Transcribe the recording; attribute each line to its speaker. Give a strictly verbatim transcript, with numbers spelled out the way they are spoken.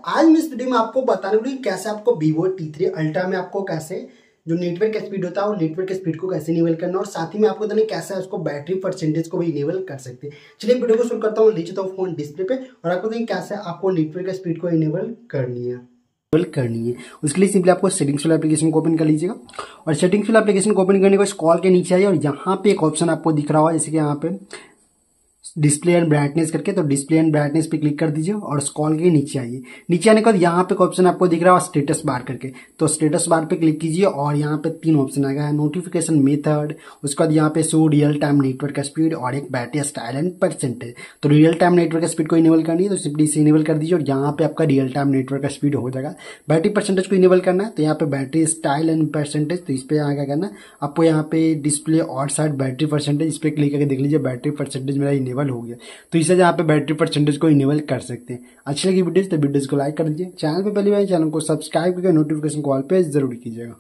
Speaker 1: आज मैं इस वीडियो में आपको बताने वाली हूँ कैसे आपको Vivo टी थ्री अल्ट्रा में आपको कैसे जो नेटवर्क स्पीड होता है वो नेटवर्क स्पीड को कैसे इनेबल करना और साथ ही में आपको बताने कैसे उसको बैटरी परसेंटेज को भी इनेबल कर सकते हैं। चलिए वीडियो को शुरू करता हूँ, ले चलता हूँ फोन डिस्प्ले पे और आपको बताएंगे कैसे आपको नेटवर्क स्पीड को इनेबल करनी है करनी है उसके लिए सिंपली आपको सेटिंग्स वाला एप्लीकेशन को ओपन कर लीजिएगा और सेटिंग्स वाला एप्लीकेशन को ओपन करने के बाद कॉल के नीचे आइए और यहाँ पे एक ऑप्शन आपको दिख रहा होगा जैसे कि यहाँ पे डिस्प्ले एंड ब्राइटनेस करके, तो डिस्प्ले एंड ब्राइटनेस पे क्लिक कर दीजिए और स्क्रॉल के नीचे आइए। नीचे आने के बाद यहाँ पे ऑप्शन आपको दिख रहा है स्टेटस बार करके, तो स्टेटस बार पे क्लिक कीजिए और यहाँ पे तीन ऑप्शन आ गया, नोटिफिकेशन मेथड, उसके बाद यहाँ पे show real time network speed और एक बैटरी स्टाइल एंड परसेंटेज। तो रियल टाइम नेटवर्क स्पीड को इनेबल करनी है तो सिंपली इसे इनेबल कर दीजिए और यहाँ पे आपका रियल टाइम नेटवर्क स्पीड हो जाएगा। बैटरी परसेंटेज को इनेबल करना है तो यहाँ पे बैटरी स्टाइल एंड परसेंटेज, तो इस पे यहाँ क्या करना है आपको, यहाँ पे डिस्प्ले और साइड बैटरी परसेंटेज, इस पे क्लिक करके देख लीजिए बैटरी परसेंटेज मेरा इनेबल हो गया। तो इसे यहाँ पे बैटरी परसेंटेज को इनेबल कर सकते हैं। अच्छी लगी वीडियो तो वीडियोस को लाइक कर दीजिए, चैनल पे पहली बार चैनल को सब्सक्राइब करके नोटिफिकेशन कॉल पे जरूर कीजिएगा।